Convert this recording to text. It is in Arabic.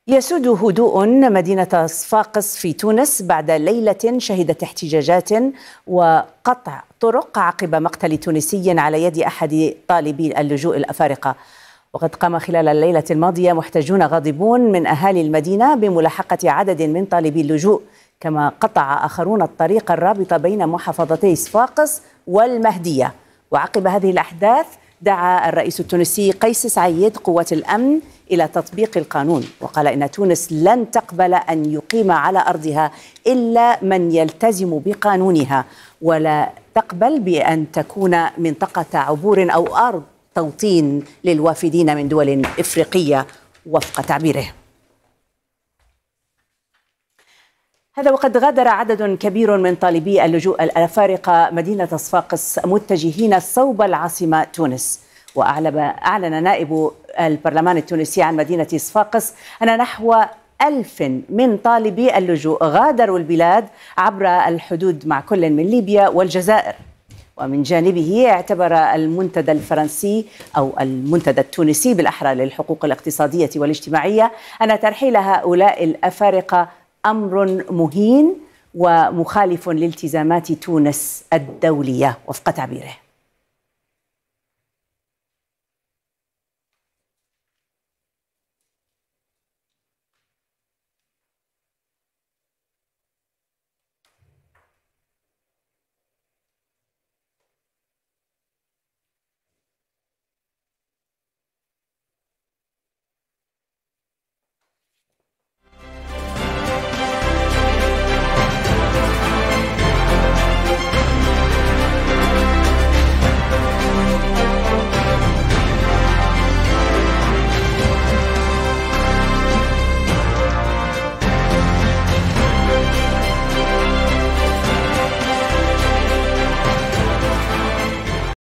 يسود هدوء مدينة صفاقس في تونس بعد ليلة شهدت احتجاجات وقطع طرق عقب مقتل تونسي على يد أحد طالبي اللجوء الأفارقة. وقد قام خلال الليلة الماضية محتجون غاضبون من أهالي المدينة بملاحقة عدد من طالبي اللجوء، كما قطع آخرون الطريق الرابط بين محافظتي صفاقس والمهدية. وعقب هذه الأحداث دعا الرئيس التونسي قيس سعيد قوات الأمن إلى تطبيق القانون، وقال إن تونس لن تقبل أن يقيم على أرضها إلا من يلتزم بقانونها، ولا تقبل بأن تكون منطقة عبور أو أرض توطين للوافدين من دول إفريقية وفق تعبيره. هذا وقد غادر عدد كبير من طالبي اللجوء الأفارقة مدينة صفاقس متجهين صوب العاصمة تونس. وأعلن نائب البرلمان التونسي عن مدينة صفاقس أن نحو 1000 من طالبي اللجوء غادروا البلاد عبر الحدود مع كل من ليبيا والجزائر. ومن جانبه اعتبر المنتدى الفرنسي أو المنتدى التونسي بالأحرى للحقوق الاقتصادية والاجتماعية أن ترحيل هؤلاء الأفارقة أمر مهين ومخالف لالتزامات تونس الدولية وفق تعبيره.